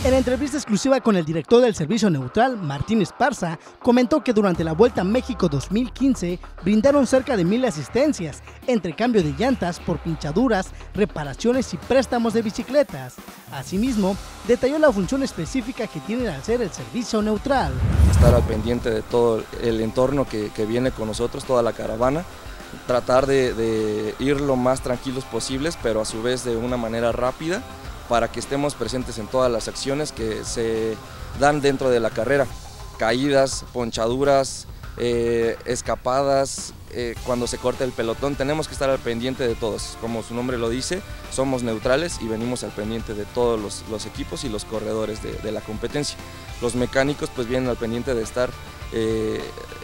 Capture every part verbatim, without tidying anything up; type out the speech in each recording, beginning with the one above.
En entrevista exclusiva con el director del Servicio Neutral, Martín Esparza, comentó que durante la Vuelta a México dos mil quince brindaron cerca de mil asistencias, entre cambio de llantas por pinchaduras, reparaciones y préstamos de bicicletas. Asimismo, detalló la función específica que tiene al ser el Servicio Neutral. Estar al pendiente de todo el entorno que, que viene con nosotros, toda la caravana, tratar de, de ir lo más tranquilos posibles, pero a su vez de una manera rápida, para que estemos presentes en todas las acciones que se dan dentro de la carrera, caídas, ponchaduras, eh, escapadas, eh, cuando se corta el pelotón, tenemos que estar al pendiente de todos, como su nombre lo dice, somos neutrales y venimos al pendiente de todos los, los equipos y los corredores de, de la competencia. Los mecánicos pues vienen al pendiente de estar, eh,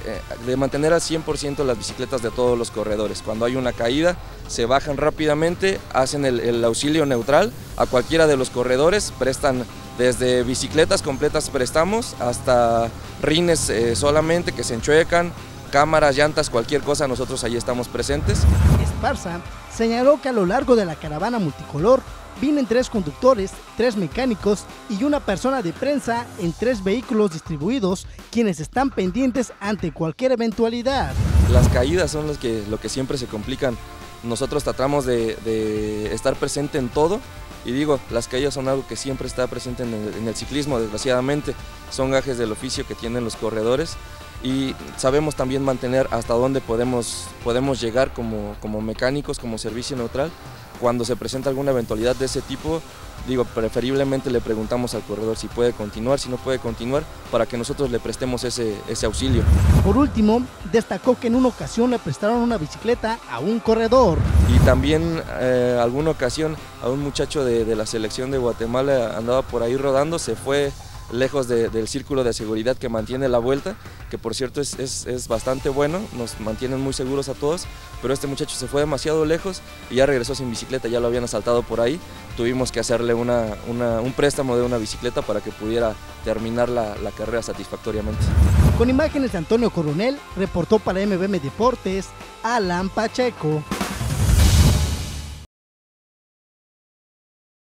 de mantener al cien por ciento las bicicletas de todos los corredores. Cuando hay una caída, se bajan rápidamente, hacen el, el auxilio neutral a cualquiera de los corredores, prestan desde bicicletas completas prestamos hasta rines eh, solamente que se enchuecan, cámaras, llantas, cualquier cosa, nosotros ahí estamos presentes. Esparza señaló que a lo largo de la caravana multicolor vienen tres conductores, tres mecánicos y una persona de prensa en tres vehículos distribuidos, quienes están pendientes ante cualquier eventualidad. Las caídas son las que, lo que siempre se complican. Nosotros tratamos de, de estar presente en todo y digo, las caídas son algo que siempre está presente en el, en el ciclismo, desgraciadamente. Son gajes del oficio que tienen los corredores y sabemos también mantener hasta dónde podemos, podemos llegar como, como mecánicos, como servicio neutral. Cuando se presenta alguna eventualidad de ese tipo, digo, preferiblemente le preguntamos al corredor si puede continuar, si no puede continuar, para que nosotros le prestemos ese, ese auxilio. Por último, destacó que en una ocasión le prestaron una bicicleta a un corredor. Y también eh, alguna ocasión a un muchacho de, de la selección de Guatemala andaba por ahí rodando, se fue lejos de, del círculo de seguridad que mantiene la vuelta, que por cierto es, es, es bastante bueno, nos mantienen muy seguros a todos, pero este muchacho se fue demasiado lejos y ya regresó sin bicicleta, ya lo habían asaltado por ahí, tuvimos que hacerle una, una, un préstamo de una bicicleta para que pudiera terminar la, la carrera satisfactoriamente. Con imágenes de Antonio Coronel, reportó para M V M Deportes, Alan Pacheco.